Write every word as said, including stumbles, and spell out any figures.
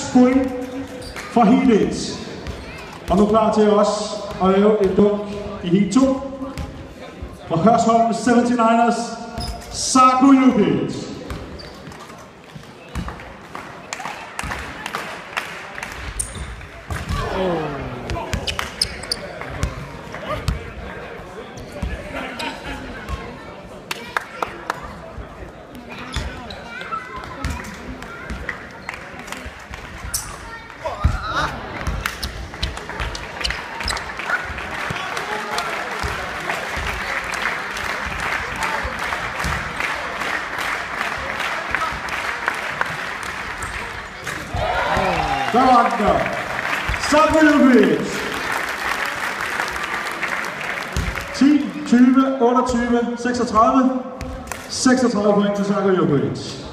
point for heat et. Og nu klar til os at lave et dunk i heat to. For Hørsholm seventy-niners, Sarko Jukic. Der var den der. Sarko Jukic. ti, tyve, otteogtyve, seksogtredive. seksogtredive point til Sarko Jukic.